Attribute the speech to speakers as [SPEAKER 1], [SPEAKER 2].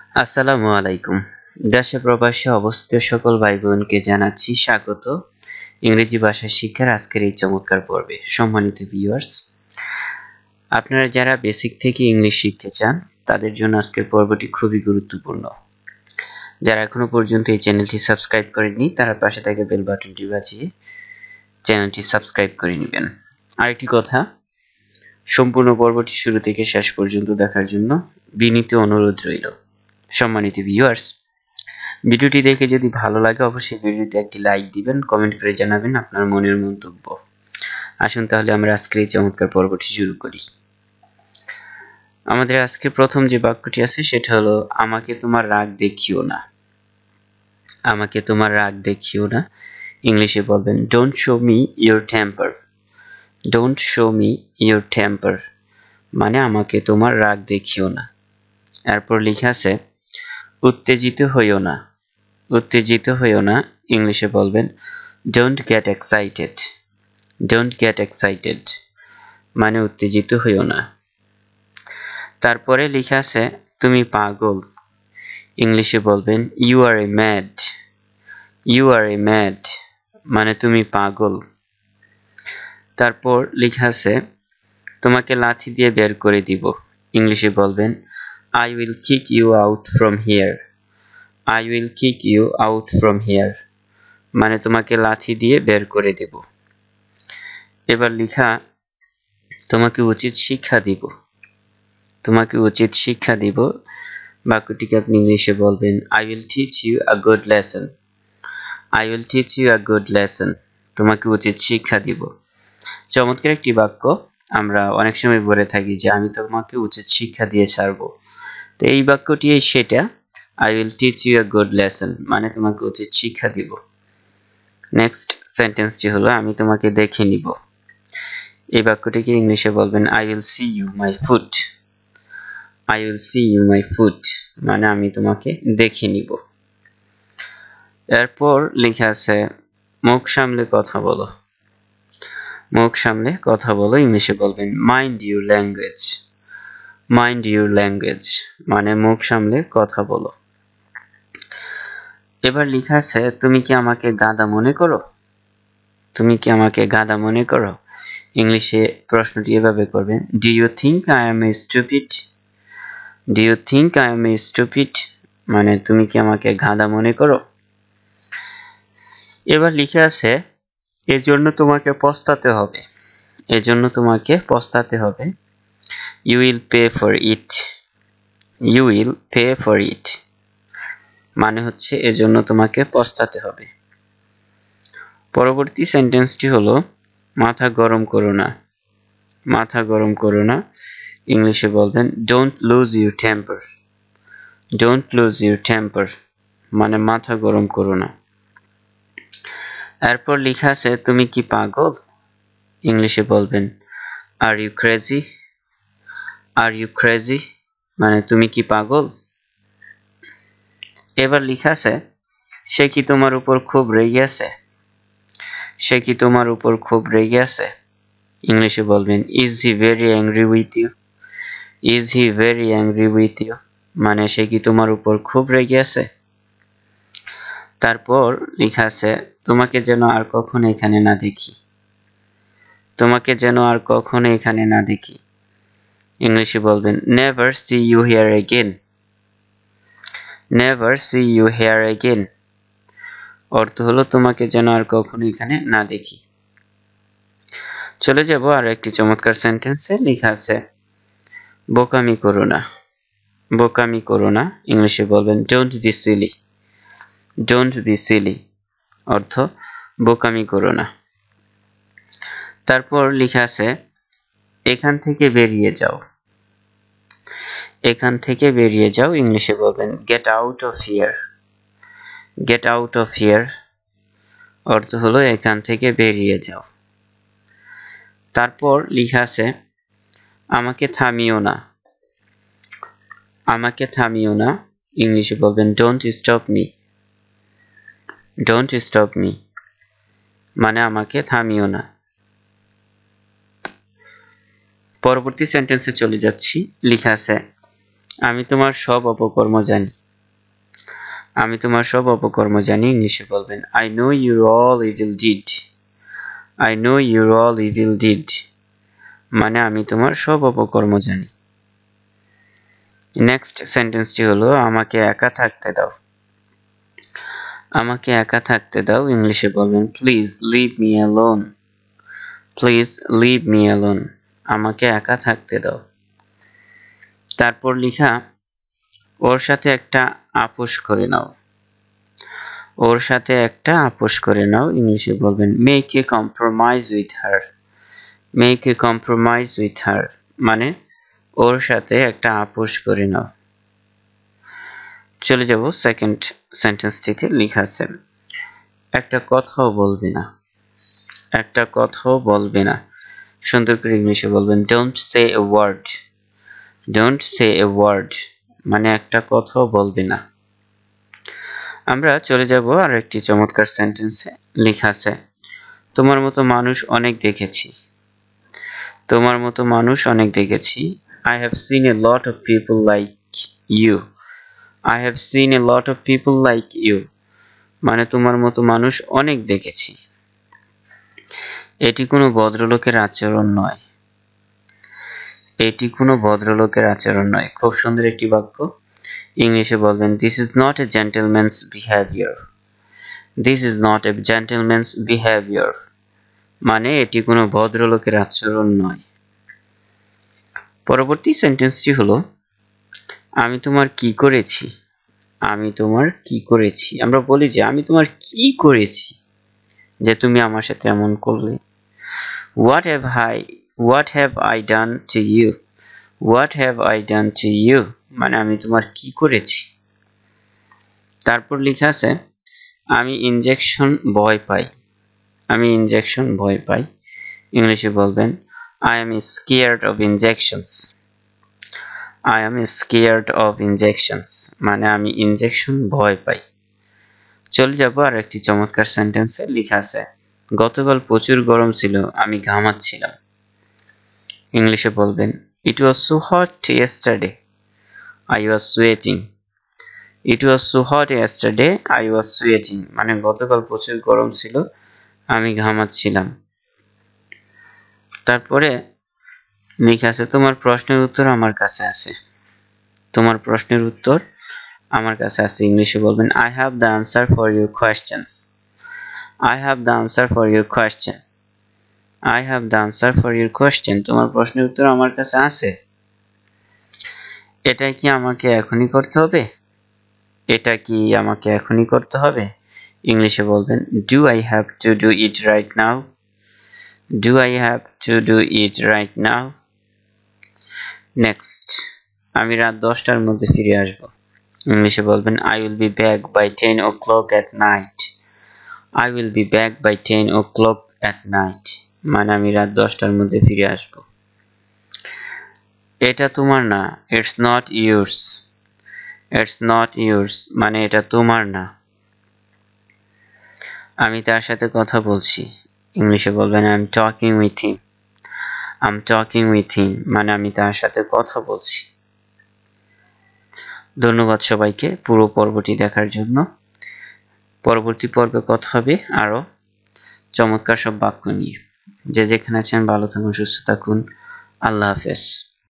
[SPEAKER 1] আসসালামু আলাইকুম। দেশে প্রবাসে অবস্থিত সকল ভাই বোনকে জানাচ্ছি স্বাগত ইংরেজি ভাষা শিক্ষার আজকের এই চমৎকার পর্বে। সম্মানিত ভিউয়ার্স, আপনারা যারা বেসিক থেকে ইংলিশ শিখতে চান তাদের জন্য আজকের পর্বটি খুবই গুরুত্বপূর্ণ। যারা এখনো পর্যন্ত এই চ্যানেলটি সাবস্ক্রাইব করেননি তারা পাশে থাকা বেল বাটনটি বাজিয়ে চ্যানেলটি সাবস্ক্রাইব করে নেবেন। আরেকটি কথা, সম্পূর্ণ পর্বটি শুরু থেকে শেষ পর্যন্ত দেখার জন্য বিনীত অনুরোধ রইল। সম্মানিত ভিউয়ার্স, ভিডিওটি দেখে যদি ভালো লাগে অবশ্যই ভিডিওতে একটি লাইক দিবেন, কমেন্ট করে জানাবেন আপনার মনের মন্তব্য। আসুন তাহলে আমরা আজকের এই চমৎকার পর্বটি শুরু করি। আমাদের আজকে প্রথম যে বাক্যটি আছে সেটা হলো আমাকে তোমার রাগ দেখিও না। আমাকে তোমার রাগ দেখিও না ইংলিশে বলবেন don't show me your temper. Don't show me your temper মানে আমাকে তোমার রাগ দেখিও না। এরপর লেখা আছে উত্তেজিত হইও না। উত্তেজিত হইও না ইংলিশে বলবেন don't get excited. Don't get excited মানে উত্তেজিত হইও না। তারপরে লেখা আছে তুমি পাগল। ইংলিশে বলবেন you are a mad. You are a mad মানে তুমি পাগল। তারপর লেখা আছে তোমাকে লাঠি দিয়ে বের করে দিব। ইংলিশে বলবেন I will kick you out from here. I will kick you out from here মানে তোমাকে লাঠি দিয়ে বের করে দেব। এবার লেখা তোমাকে উচিত শিক্ষা দিব। তোমাকে উচিত শিক্ষা দিব বাক্যটিকে আপনি ইংলিশে বলবেন I will teach you a good lesson. I will teach you a good lesson তোমাকে উচিত শিক্ষা দিব। চমৎকার একটি বাক্য। আমরা অনেক সময় বলে থাকি যে আমি তোমাকে উচিত শিক্ষা দিয়ে ছাড়বো। তো এই বাক্যটি সেটা, I will teach you a good lesson মানে তোমাকে উচিত শিক্ষা দিব। নেক্সট সেন্টেন্সটি হলো আমি তোমাকে দেখে নিব। এই বাক্যটিকে ইংলিশে বলবেন I will see you my foot. I will see you my foot মানে আমি তোমাকে দেখে নিব। এরপর লেখা আছে মুখ সামলে কথা বলো। মুখ সামলে কথা বলো ইংলিশে বলবেন mind your language. Mind your language মানে মুখ সামলে কথা বলো। এবার লেখা আছে তুমি কি আমাকে গাধা মনে করো। তুমি কি আমাকে গাধা মনে করো ইংলিশে প্রশ্নটি এভাবে করবেন Do you think I am a stupid? Do you think I am a stupid মানে তুমি কি আমাকে গাধা মনে করো। এবার লেখা আছে এর জন্য তোমাকে পস্তাতে হবে। এর জন্য তোমাকে পস্তাতে হবে You will pay for it. You will pay for it মানে হচ্ছে এজন্য তোমাকে পস্তাতে হবে। পরবর্তী সেন্টেন্সটি হলো মাথা গরম করো না। মাথা গরম করো না ইংলিশে বলবেন don't lose your temper. Don't lose your temper মানে মাথা গরম করো না। এরপর লেখা আছে তুমি কি পাগল ইংলিশে বলবেন are you crazy. Are you crazy মানে তুমি কি পাগল। এবার লেখা আছে সে কি তোমার উপর খুব রেগে আছে। সে কি তোমার উপর খুব রেগে আছে ইংলিশে বলবেন is he very angry with you. Is he very angry with you মানে সে কি তোমার উপর খুব রেগে আছে। তারপর লেখা আছে তোমাকে যেন আর কখনো এখানে না দেখি। তোমাকে যেন আর কখনো এখানে না দেখি ইংলিশে বলবেন never see you here again. Never see you here again অর্থ হলো তোমাকে যেন আর কখনো এখানে না দেখি। চলে যাব আর একটি চমৎকার সেন্টেন্সে লেখা আছে বোকামি করো না। বোকামি করো না ইংলিশে বলবেন don't be silly. Don't be silly অর্থ বোকামি করো না। তারপর লেখা আছে এখান থেকে বেরিয়ে যাও। এখান থেকে বেরিয়ে যাও ইংলিশে বলবেন get out of here. Get out of here অর্থ হলো এখান থেকে বেরিয়ে যাও। তারপর লেখা আছে আমাকে থামিও না। আমাকে থামিও না ইংলিশে বলবেন don't stop me. Don't stop me মানে আমাকে থামিও না। পরবর্তী সেন্টেন্সে চলে যাচ্ছি লেখা আছে আমি তোমার সব অপকর্ম জানি। আমি তোমার সব অপকর্ম জানি ইংলিশে বলবেন I know your all evil deed. I know your all evil deed. মানে আমি তোমার সব অপকর্ম জানি। নেক্সট সেন্টেন্সটি হলো আমাকে একা থাকতে দাও। আমাকে একা থাকতে দাও ইংলিশে বলবেন please leave me alone. Please leave me alone. আমাকে একা থাকতে দাও। তারপর লেখা ওর সাথে একটা আপোষ করে নাও। ওর সাথে একটা আপোষ করে নাও ইংলিশে বলবেন make a compromise with her. Make a compromise with her মানে ওর সাথে একটা আপোষ করে নাও। চলে যাব সেকেন্ড সেন্টেন্সটিতে লেখা আছে একটা কথাও বলবে না। একটা কথাও বলবে না সুন্দর করে ইংলিশে বলবেন don't say a word. Don't say a word মানে একটা কথাও বলবে না। আমরা চলে যাব আর একটি চমৎকার সেন্টেন্সে লেখা আছে তোমার মতো মানুষ অনেক দেখেছি। তোমার মতো মানুষ অনেক দেখেছি I have seen a lot of people like you. I have seen a lot of people like you মানে তোমার মতো মানুষ অনেক দেখেছি। এটি কোনো ভদ্রলোকের আচরণ নয়। এটি কোনো ভদ্রলোকের আচরণ নয়। খুব সুন্দর একটি বাক্য ইংলিশে বলবেন This is not a gentleman's behavior. This is not a gentleman's behavior মানে এটি কোনো ভদ্রলোকের আচরণ নয়। পরবর্তী সেন্টেন্সটি হলো আমি তোমার কি করেছি। আমি তোমার কি করেছি আমরা বলি যে আমি তোমার কি করেছি যে তুমি আমার সাথে এমন করলে What have I done to you? What have I done to you মানে আমি তোমার কি করেছি। তারপর লেখা আছে আমি ইনজেকশন ভয় পাই। আমি ইনজেকশন ভয় পাই ইংলিশে বলবেন I am scared of injections. I am scared of injections মানে আমি ইনজেকশন ভয় পাই। চলে যাব আর একটি চমৎকার সেন্টেন্সে লেখা আছে গতকাল প্রচুর গরম ছিল আমি ঘামাচ্ছিলাম ইংলিশে বলবেন It was so hot yesterday. I was sweating. It was so hot yesterday. I was sweating মানে গতকাল প্রচুর গরম ছিল আমি ঘামাচ্ছিলাম। তারপরে লেখা আছে তোমার প্রশ্নের উত্তর আমার কাছে আছে। তোমার প্রশ্নের উত্তর আমার কাছে আছে ইংলিশে বলবেন I have the answer for your questions. I have the answer for your question. I have the answer for your question. তোমার প্রশ্নের উত্তর আমার কাছে আছে। এটা কি আমাকে এখনই করতে হবে? এটা কি আমাকে এখনই করতে হবে ইংলিশে বলবেন Do I have to do it right now? Do I have to do it right now? Next আমি রাত 10টার মধ্যে ফিরে আসব ইংলিশে বলবেন I will be back by 10 o'clock at night. I will be back by 10 o'clock at night মানে আমি রাত 10টার মধ্যে ফিরে আসব। এটা তোমার না It's not yours. It's not yours মানে এটা তোমার না। আমি তার সাথে কথা বলছি ইংলিশে বলবেন I'm talking with him. I'm talking with him মানে আমি তার সাথে কথা বলছি। ধন্যবাদ সবাইকে পুরো পর্বটি দেখার জন্য। পরবর্তী পর্বে কথা হবে আরো চমৎকার সব বাক্য নিয়ে। যে যেখানে আছেন ভালো থাকুন সুস্থ থাকুন আল্লাহ হাফেজ।